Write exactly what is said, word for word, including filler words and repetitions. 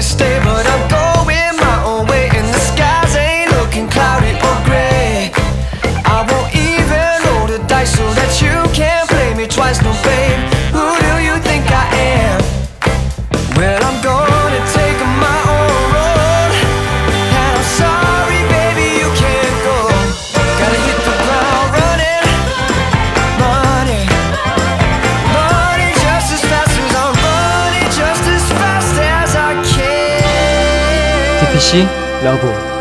stay, but I'm going my own way, and the skies ain't looking cloudy or gray. I won't even roll the dice so that you can't play me twice, no babe. Who do you think I am? Well, I'm gonna take my own road, and I'm sorry, baby, you can't go. Gotta hit the ground running, running, running just as fast as I'm running, just as fast as I can. 티피씨 러브